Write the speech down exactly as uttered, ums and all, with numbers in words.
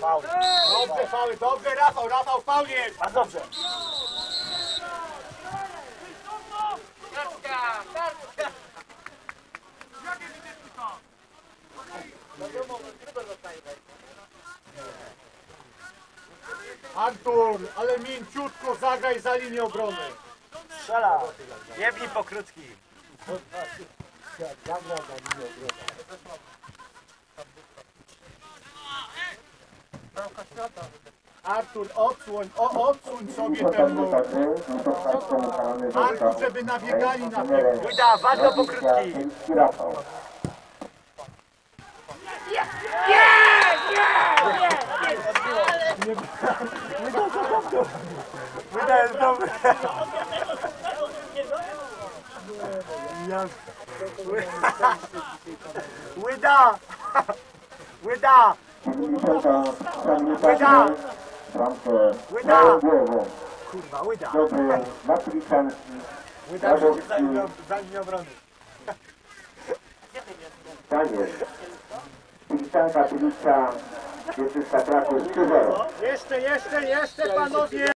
Faul. Dobrze, faul, dobrze, Rafał, Rafał, faul jest. Bardzo dobrze. Artur, ale mięciutko zagraj za linię obrony. Strzela. Jebnij po krótki. Zagraj za linię obrony. Artur, odsłoń, o, odsuń sobie ten mur. Artur, żeby nabiegali na piłkę. Łyda, bardzo po krótki. Łyda jest dobry. Łyda! Łyda! Łyda! Łyda! Kurwa, łyda! Łyda przeciw za linią, za linią obrony. Tak jest. Pisanka Pilica, jest już Kraków trzy zero. Jeszcze, jeszcze, jeszcze panowie!